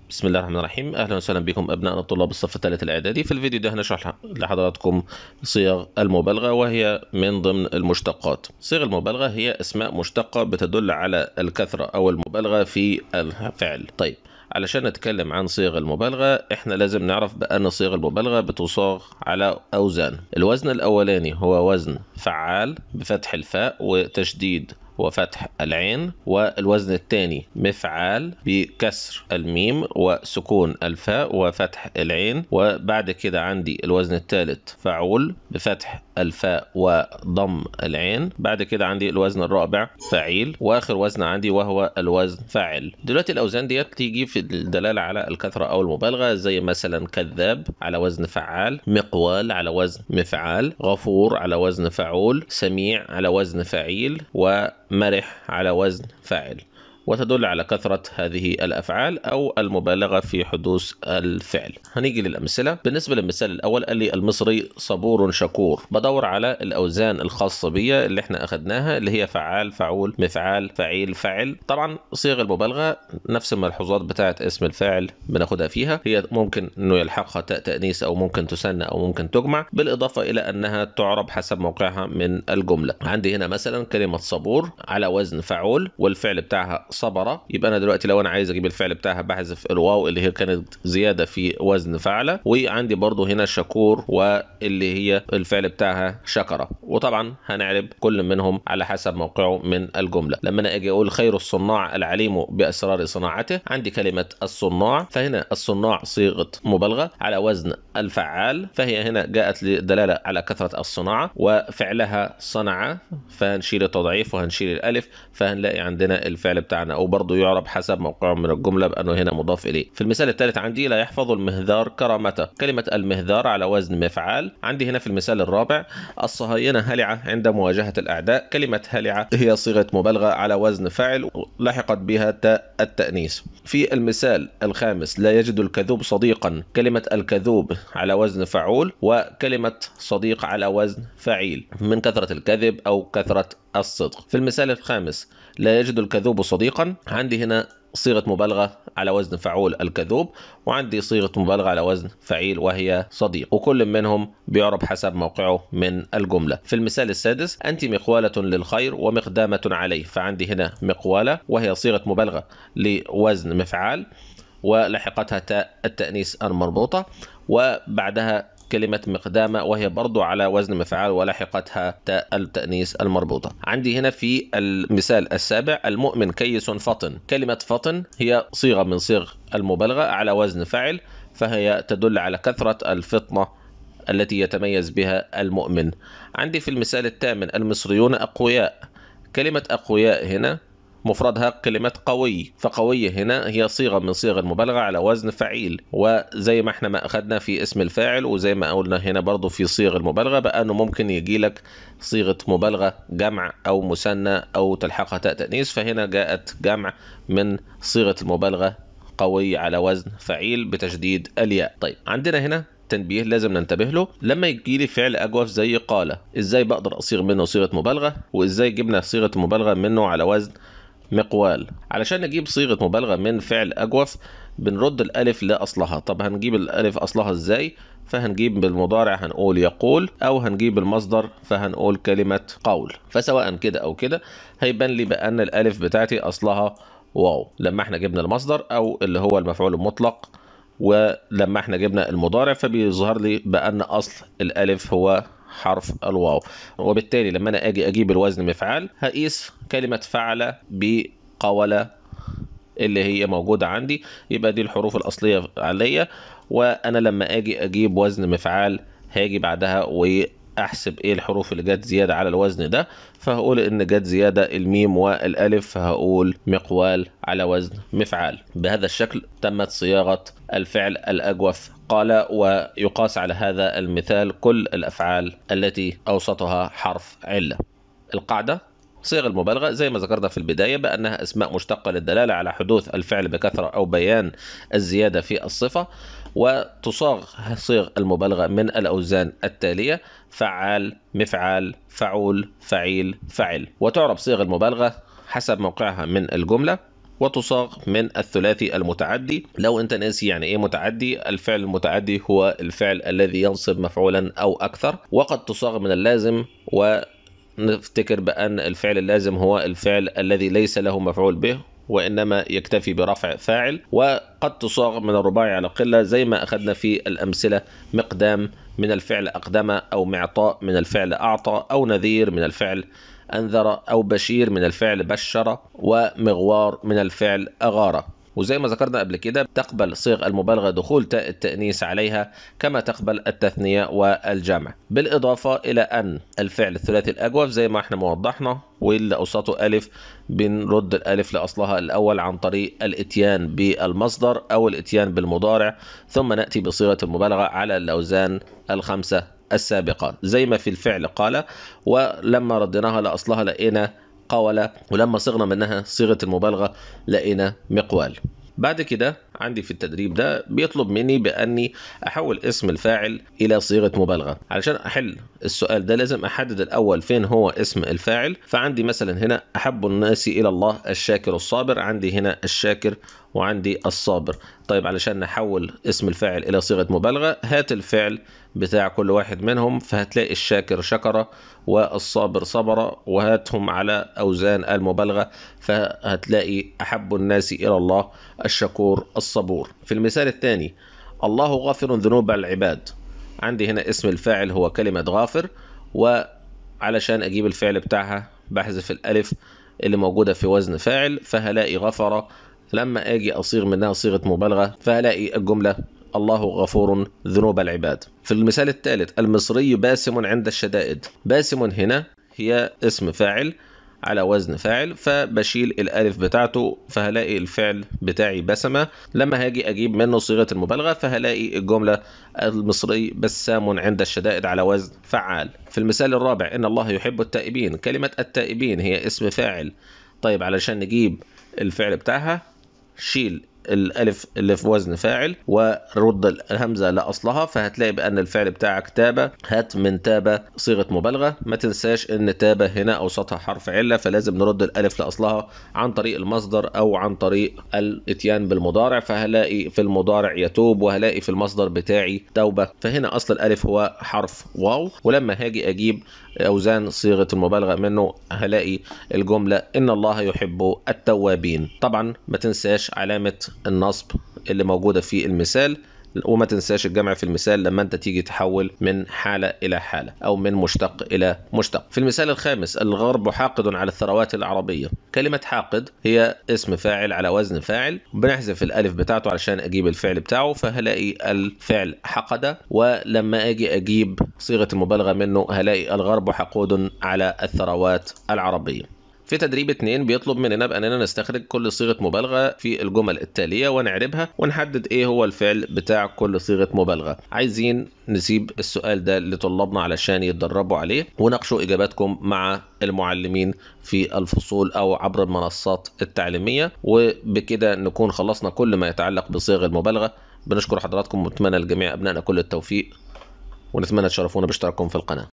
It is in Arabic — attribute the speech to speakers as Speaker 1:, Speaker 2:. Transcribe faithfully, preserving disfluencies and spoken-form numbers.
Speaker 1: بسم الله الرحمن الرحيم. اهلا وسهلا بكم ابناء الطلاب الصف الثالث الاعدادي. في الفيديو ده هنشرح لحضراتكم صيغ المبالغه، وهي من ضمن المشتقات. صيغ المبالغه هي اسماء مشتقه بتدل على الكثره او المبالغه في الفعل. طيب، علشان نتكلم عن صيغ المبالغه احنا لازم نعرف بان صيغ المبالغه بتصاغ على اوزان. الوزن الاولاني هو وزن فعال بفتح الفاء وتشديد وفتح العين، والوزن الثاني مفعال بكسر الميم وسكون الفاء وفتح العين، وبعد كده عندي الوزن الثالث فعول بفتح الفاء وضم العين، بعد كده عندي الوزن الرابع فعيل، واخر وزن عندي وهو الوزن فاعل. دلوقتي الاوزان ديت تيجي في الدلاله على الكثره او المبالغه، زي مثلا كذاب على وزن فعال، مقوال على وزن مفعال، غفور على وزن فعول، سميع على وزن فعيل، ومرح على وزن فاعل، وتدل على كثرة هذه الأفعال أو المبالغة في حدوث الفعل. هنيجي للأمثلة. بالنسبة للمثال الأول قال لي المصري صبور شكور. بدور على الأوزان الخاصة بي اللي احنا أخدناها، اللي هي فعال فعول مفعال فعيل فعل. طبعا صيغ المبالغة نفس الملحوظات بتاعت اسم الفاعل بناخدها فيها، هي ممكن أنه يلحقها تاء تأنيث أو ممكن تثنى أو ممكن تجمع، بالإضافة إلى أنها تعرب حسب موقعها من الجملة. عندي هنا مثلا كلمة صبور على وزن فعول والفعل بتاعها صبر، يبقى انا دلوقتي لو انا عايز اجيب الفعل بتاعها بحذف الواو اللي هي كانت زياده في وزن فعل، وعندي برضو هنا شكور واللي هي الفعل بتاعها شكر، وطبعا هنعرب كل منهم على حسب موقعه من الجمله. لما انا اجي اقول خير الصناع العليم باسرار صناعته، عندي كلمه الصناع، فهنا الصناع صيغه مبالغه على وزن الفعال، فهي هنا جاءت للدلاله على كثره الصناعه، وفعلها صنع فهنشيل التضعيف وهنشيل الالف، فهنلاقي عندنا الفعل بتاعنا او برضه يعرب حسب موقعه من الجمله بانه هنا مضاف اليه. في المثال الثالث عندي لا يحفظ المهذار كرامته. كلمه المهذار على وزن مفعال. عندي هنا في المثال الرابع الصهاينه هلعه عند مواجهه الاعداء. كلمه هلعه هي صيغه مبالغه على وزن فاعل لحقت بها تاء التانيث. في المثال الخامس لا يجد الكذوب صديقا. كلمه الكذوب على وزن فعول، وكلمه صديق على وزن فعيل من كثره الكذب او كثره الصدق. في المثال الخامس لا يجد الكذوب صديقا، عندي هنا صيغة مبالغة على وزن فعول الكذوب، وعندي صيغة مبالغة على وزن فعيل وهي صديق، وكل منهم بيعرب حسب موقعه من الجملة. في المثال السادس أنت مقوالة للخير ومقدامة عليه، فعندي هنا مقوالة وهي صيغة مبالغة لوزن مفعال ولحقتها تاء التأنيث المربوطة، وبعدها كلمة مقدامة وهي برضو على وزن مفعال ولحقتها تاء التأنيث المربوطة. عندي هنا في المثال السابع المؤمن كيس فطن. كلمة فطن هي صيغة من صيغ المبالغة على وزن فاعل، فهي تدل على كثرة الفطنة التي يتميز بها المؤمن. عندي في المثال الثامن المصريون أقوياء. كلمة أقوياء هنا مفردها كلمة قوي، فقوية هنا هي صيغة من صيغ المبالغة على وزن فعيل، وزي ما احنا ما أخدنا في اسم الفاعل وزي ما قلنا هنا برضو في صيغ المبالغة بقى أنه ممكن يجي لك صيغة مبالغة جمع أو مثنى أو تلحقها تاء تأنيث، فهنا جاءت جمع من صيغة المبالغة قوي على وزن فعيل بتشديد الياء. طيب، عندنا هنا تنبيه لازم ننتبه له. لما يجي لي فعل اجوف زي قال، ازاي بقدر اصيغ منه صيغه مبالغه، وازاي جبنا صيغه مبالغه منه على وزن مقوال؟ علشان نجيب صيغه مبالغه من فعل اجوف بنرد الالف لاصلها. طب هنجيب الالف اصلها ازاي؟ فهنجيب بالمضارع هنقول يقول، او هنجيب المصدر فهنقول كلمه قول. فسواء كده او كده هيبان لي بان الالف بتاعتي اصلها واو لما احنا جبنا المصدر او اللي هو المفعول المطلق، ولما احنا جبنا المضارع فبيظهر لي بأن أصل الألف هو حرف الواو. وبالتالي لما أنا أجي أجيب الوزن مفعال هقيس كلمة فعل بقول اللي هي موجودة عندي، يبقى دي الحروف الأصلية عليا، وأنا لما أجي أجيب وزن مفعال هاجي بعدها وأحسب إيه الحروف اللي جت زيادة على الوزن ده، فهقول إن جت زيادة الميم والألف، فهقول مقوال على وزن مفعال. بهذا الشكل تمت صياغة الفعل الأجوف قال، ويقاس على هذا المثال كل الأفعال التي أوسطها حرف علة. القاعدة: صيغ المبالغة زي ما ذكرنا في البداية بأنها أسماء مشتقة للدلالة على حدوث الفعل بكثرة أو بيان الزيادة في الصفة، وتصاغ صيغ المبالغة من الأوزان التالية: فعال مفعال فعول فعيل فعل. وتعرب صيغ المبالغة حسب موقعها من الجملة. وتصاغ من الثلاثي المتعدي. لو انت ناسي يعني ايه متعدي، الفعل المتعدي هو الفعل الذي ينصب مفعولا او اكثر. وقد تصاغ من اللازم، ونفتكر بان الفعل اللازم هو الفعل الذي ليس له مفعول به وإنما يكتفي برفع فاعل. وقد تصاغ من الرباعي على قلة زي ما أخذنا في الأمثلة: مقدام من الفعل أقدم، أو معطاء من الفعل أعطى، أو نذير من الفعل أنذر، أو بشير من الفعل بشر، ومغوار من الفعل أغار. وزي ما ذكرنا قبل كده تقبل صيغ المبالغة دخول تاء التأنيث عليها كما تقبل التثنية والجمع، بالإضافة إلى أن الفعل الثلاثي الأجوف زي ما احنا موضحنا واللي أوسطه ألف بنرد الألف لأصلها الأول عن طريق الإتيان بالمصدر أو الإتيان بالمضارع، ثم نأتي بصيغة المبالغة على الأوزان الخمسة السابقة زي ما في الفعل قال، ولما ردناها لأصلها لقينا قول، ولما صغنا منها صيغة المبالغة لقينا مقوال. بعد كده عندي في التدريب ده بيطلب مني بأني أحول اسم الفاعل إلى صيغة مبالغة. علشان أحل السؤال ده لازم أحدد الأول فين هو اسم الفاعل. فعندي مثلا هنا أحب الناس إلى الله الشاكر الصابر، عندي هنا الشاكر وعندي الصابر. طيب علشان نحول اسم الفاعل إلى صيغة مبالغة هات الفعل بتاع كل واحد منهم، فهتلاقي الشاكر شكر والصابر صبر، وهاتهم على أوزان المبالغة فهتلاقي أحب الناس إلى الله الشكور الصبور. في المثال الثاني: الله غافر ذنوب العباد، عندي هنا اسم الفاعل هو كلمة غافر، وعلشان أجيب الفعل بتاعها بحذف الألف اللي موجودة في وزن فاعل، فهلاقي غفر. لما أجي أصيغ منها صيغة مبالغة فهلاقي الجملة الله غفور ذنوب العباد. في المثال الثالث: المصري باسم عند الشدائد، باسم هنا هي اسم فاعل على وزن فاعل، فبشيل الألف بتاعته فهلاقي الفعل بتاعي بسمة. لما هاجي أجيب منه صيغة المبالغة فهلاقي الجملة المصري بسام عند الشدائد على وزن فعال. في المثال الرابع: إن الله يحب التائبين، كلمة التائبين هي اسم فاعل. طيب علشان نجيب الفعل بتاعها شيل الألف اللي في وزن فاعل ورد الهمزة لأصلها، فهتلاقي بأن الفعل بتاعك تابة. هات من تابة صيغة مبالغة. ما تنساش أن تابة هنا أوسطها حرف علة، فلازم نرد الألف لأصلها عن طريق المصدر أو عن طريق الإتيان بالمضارع، فهلاقي في المضارع يتوب وهلاقي في المصدر بتاعي توبة، فهنا أصل الألف هو حرف واو. ولما هاجي أجيب أوزان صيغة المبالغة منه هلاقي الجملة إن الله يحب التوابين. طبعا ما تنساش علامة النصب اللي موجودة في المثال، وما تنساش الجمع في المثال لما انت تيجي تحول من حالة إلى حالة أو من مشتق إلى مشتق. في المثال الخامس: الغرب حاقد على الثروات العربية، كلمة حاقد هي اسم فاعل على وزن فاعل، بنحذف الألف بتاعته علشان أجيب الفعل بتاعه، فهلاقي الفعل حقد. ولما أجي أجيب صيغة المبالغة منه هلاقي الغرب حقود على الثروات العربية. في تدريب اتنين بيطلب مننا بأننا نستخرج كل صيغة مبالغة في الجمل التالية ونعربها ونحدد ايه هو الفعل بتاع كل صيغة مبالغة. عايزين نسيب السؤال ده لطلابنا علشان يتدربوا عليه وناقشوا إجاباتكم مع المعلمين في الفصول أو عبر المنصات التعليمية، وبكده نكون خلصنا كل ما يتعلق بصيغ المبالغة. بنشكر حضراتكم ونتمنى لجميع أبنائنا كل التوفيق، ونتمنى تشرفونا باشتراككم في القناة.